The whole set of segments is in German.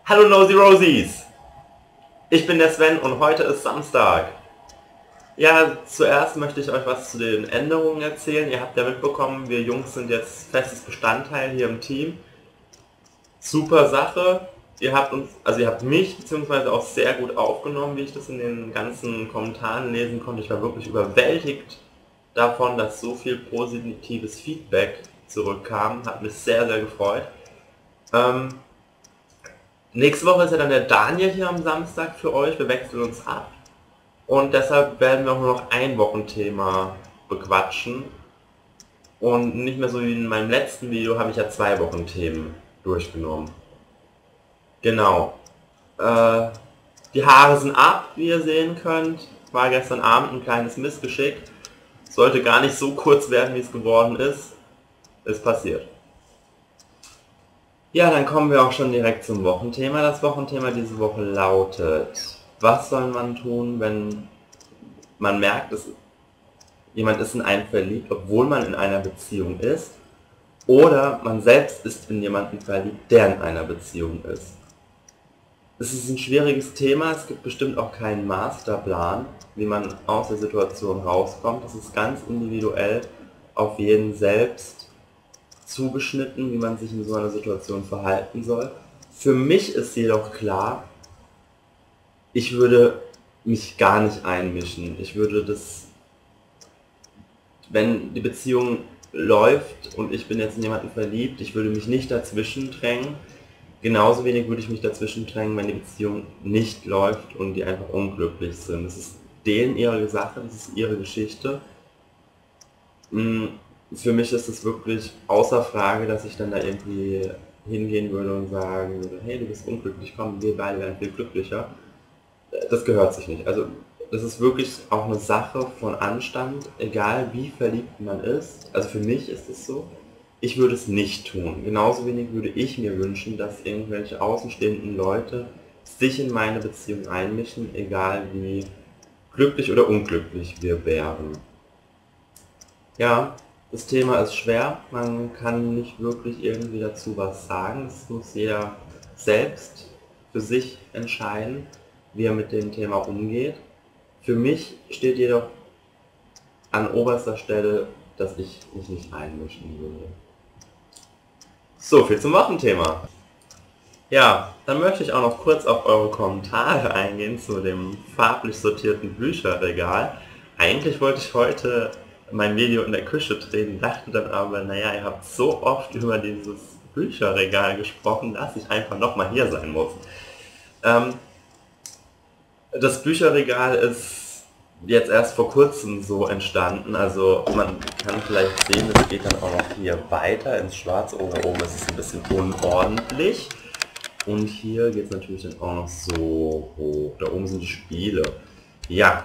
Hallo Nosy Rosies! Ich bin der Sven und heute ist Samstag. Ja, zuerst möchte ich euch was zu den Änderungen erzählen. Ihr habt ja mitbekommen, wir Jungs sind jetzt festes Bestandteil hier im Team. Super Sache. Ihr habt mich beziehungsweise auch sehr gut aufgenommen, wie ich das in den ganzen Kommentaren lesen konnte. Ich war wirklich überwältigt davon, dass so viel positives Feedback zurückkam. Hat mich sehr, sehr gefreut. Nächste Woche ist ja dann der Daniel hier am Samstag für euch. Wir wechseln uns ab. Und deshalb werden wir auch nur noch ein Wochenthema bequatschen. Und nicht mehr so wie in meinem letzten Video habe ich ja 2 Wochenthemen durchgenommen. Genau. Die Haare sind ab, wie ihr sehen könnt. War gestern Abend ein kleines Missgeschick. Sollte gar nicht so kurz werden, wie es geworden ist. Ist passiert. Ja, dann kommen wir auch schon direkt zum Wochenthema. Das Wochenthema diese Woche lautet: Was soll man tun, wenn man merkt, dass jemand ist in einen verliebt, obwohl man in einer Beziehung ist? Oder man selbst ist in jemanden verliebt, der in einer Beziehung ist. Es ist ein schwieriges Thema, es gibt bestimmt auch keinen Masterplan, wie man aus der Situation rauskommt. Das ist ganz individuell auf jeden selbst zugeschnitten, wie man sich in so einer Situation verhalten soll. Für mich ist jedoch klar, ich würde mich gar nicht einmischen. Ich würde das, wenn die Beziehung läuft und ich bin jetzt in jemanden verliebt, ich würde mich nicht dazwischen drängen. Genauso wenig würde ich mich dazwischen drängen, wenn die Beziehung nicht läuft und die einfach unglücklich sind. Das ist denen ihre Sache, das ist ihre Geschichte. Für mich ist es wirklich außer Frage, dass ich dann da irgendwie hingehen würde und sagen würde, hey, du bist unglücklich, komm, wir beide werden viel glücklicher. Das gehört sich nicht. Also das ist wirklich auch eine Sache von Anstand, egal wie verliebt man ist. Also für mich ist es so, ich würde es nicht tun. Genauso wenig würde ich mir wünschen, dass irgendwelche außenstehenden Leute sich in meine Beziehung einmischen, egal wie glücklich oder unglücklich wir wären. Ja, das Thema ist schwer, man kann nicht wirklich irgendwie dazu was sagen, es muss jeder selbst für sich entscheiden, wie er mit dem Thema umgeht. Für mich steht jedoch an oberster Stelle, dass ich mich nicht einmischen würde. So viel zum Wochenthema. Ja, dann möchte ich auch noch kurz auf eure Kommentare eingehen zu dem farblich sortierten Bücherregal. Eigentlich wollte ich heute mein Video in der Küche drehen, dachte dann aber, naja, ihr habt so oft über dieses Bücherregal gesprochen, dass ich einfach nochmal hier sein muss. Das Bücherregal ist jetzt erst vor kurzem so entstanden, also man kann vielleicht sehen, es geht dann auch noch hier weiter ins Schwarz, oben ist es ein bisschen unordentlich. Und hier geht es natürlich dann auch noch so hoch. Da oben sind die Spiele. Ja.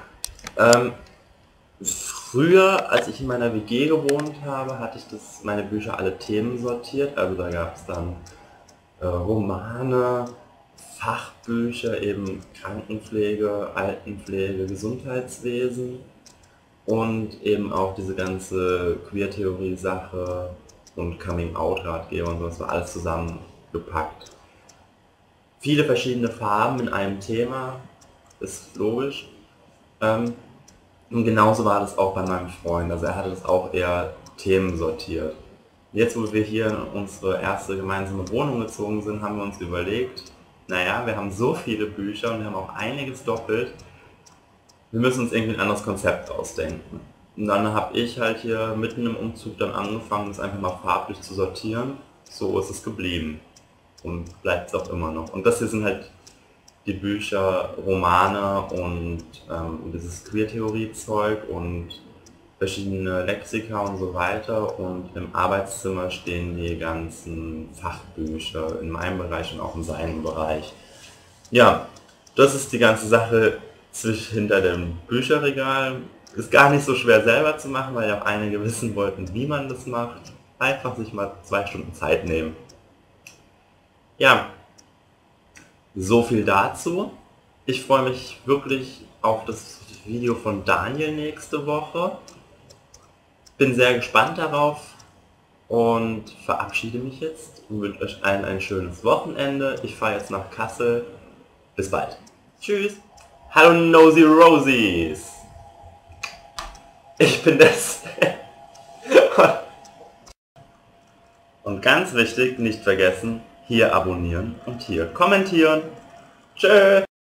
Früher, als ich in meiner WG gewohnt habe, hatte ich meine Bücher alle Themen sortiert. Also da gab es dann Romane, Fachbücher, eben Krankenpflege, Altenpflege, Gesundheitswesen und eben auch diese ganze Queer-Theorie-Sache und Coming-out-Ratgeber und sowas war alles zusammengepackt. Viele verschiedene Farben in einem Thema, ist logisch. Und genauso war das auch bei meinem Freund, also er hatte das auch eher themensortiert. Jetzt, wo wir hier in unsere erste gemeinsame Wohnung gezogen sind, haben wir uns überlegt, naja, wir haben so viele Bücher und wir haben auch einiges doppelt, wir müssen uns irgendwie ein anderes Konzept ausdenken. Und dann habe ich halt hier mitten im Umzug dann angefangen, das einfach mal farblich zu sortieren. So ist es geblieben. Und bleibt es auch immer noch. Und das hier sind halt die Bücher, Romane und dieses Queer-Theorie-Zeug und verschiedene Lexika und so weiter. Und im Arbeitszimmer stehen die ganzen Fachbücher in meinem Bereich und auch in seinem Bereich. Ja, das ist die ganze Sache hinter dem Bücherregal. Ist gar nicht so schwer selber zu machen, weil ja auch einige wissen wollten, wie man das macht. Einfach sich mal 2 Stunden Zeit nehmen. Ja, so viel dazu. Ich freue mich wirklich auf das Video von Daniel nächste Woche. Bin sehr gespannt darauf und verabschiede mich jetzt und wünsche euch allen ein schönes Wochenende. Ich fahre jetzt nach Kassel. Bis bald. Tschüss. Hallo Nosy Rosies. Ich bin das. Und ganz wichtig, nicht vergessen, hier abonnieren und hier kommentieren. Tschö.